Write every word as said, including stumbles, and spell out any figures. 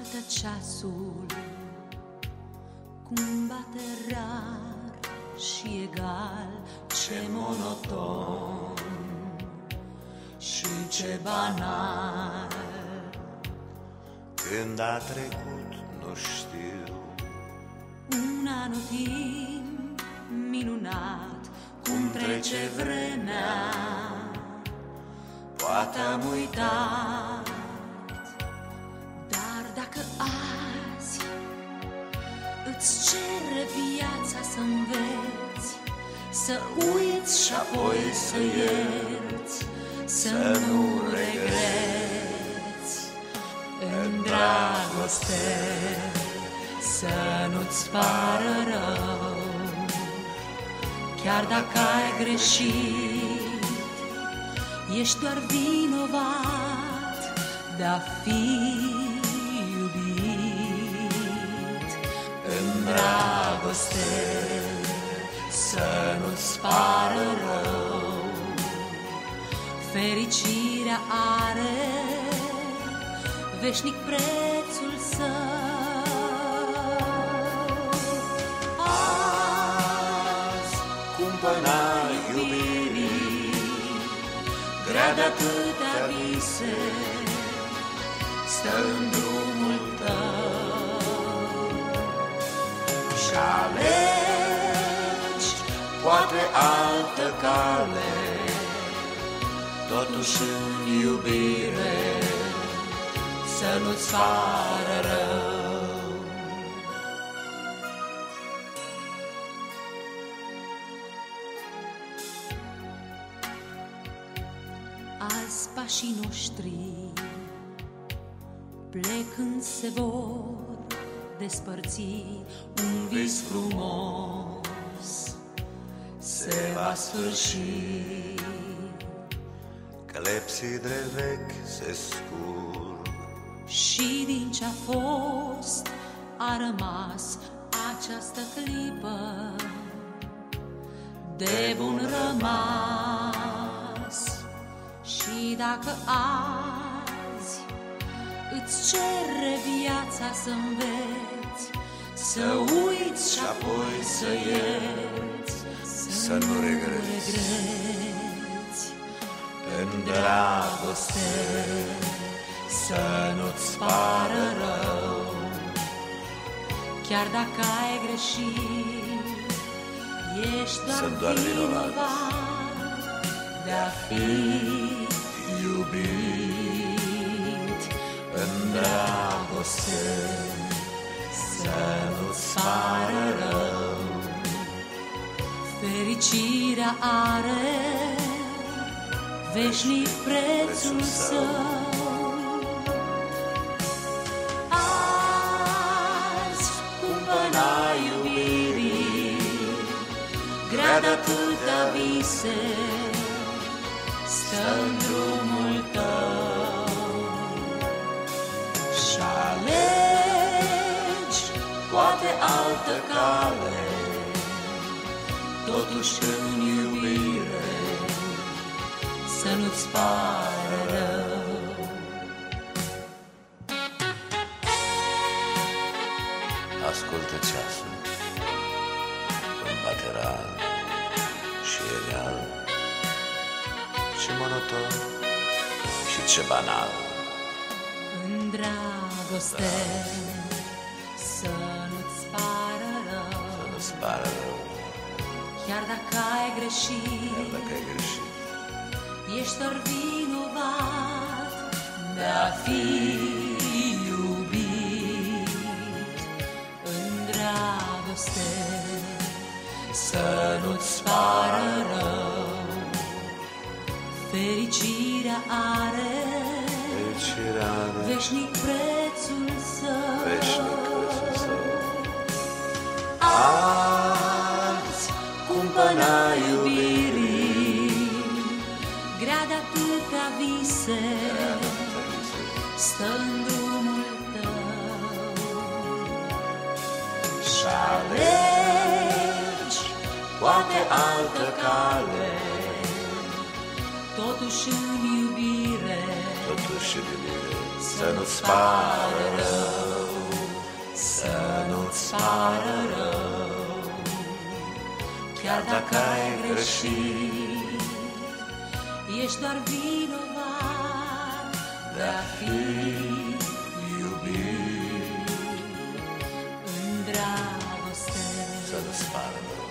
Ascultă ceasul cum bate rar și egal, ce monoton și ce banal. Când a trecut, nu știu, un anotimp minunat, cum trece vremea, poate am uitat. Dar dacă azi îți cere viața să înveți, să uiți și apoi să ierți, să nu regreți, în dragoste să nu-ți pară rău, chiar dacă ai greșit, ești doar vinovat de-a fi iubit. În dragoste să nu-ți pară rău, fericirea are veșnic prețul său. azi cumpăna iubirii, grea de atâtea vise, stă în drumul tău și alegi poate altă cale, totuși în iubire să nu-ți fară rău. Azi pașii noștri plecând se vor despărți, un vis frumos se va sfârși. clepsidre vechi se scurg Și din ce-a fost a rămas această clipă de bun rămas. Și dacă azi îți cere viața să înveți, să uiți și apoi să ierți, să nu regreți, regreți, în dragoste să nu-ți pară rău, chiar dacă ai greșit, ești doar, Sunt doar vinovat vinovat de-a fi iubit. În dragoste să nu-ți pară rău, fericirea are veșnic prețul său. Azi cumpăna iubirii, grea de atâtea vise, stă în drumul tău și alegi poate altă cale, totuși în iubire să nu-ți pară rău. Ascultă ceasul cum bate rar și egal, și monoton și ce banal. În dragoste să nu-ți pară rău, Să nu-ți pară rău, chiar dacă ai greșit, chiar dacă ai greșit, ești doar vinovat de-a fi iubit. În dragoste să nu-ți pară rău, fericirea are fericirea are veșnic prețul său. veșnic prețul său. Azi cumpăna iubirii, grea de atâtea vise, stă în drumul tău și alegi poate altă cale, totuși în iubire Totuși, iubire, să nu-ți pară rău. să nu-ți pară rău, chiar dacă ai greșit, ești doar vinovat de a fi iubit. În dragoste să nu-ți pară rău.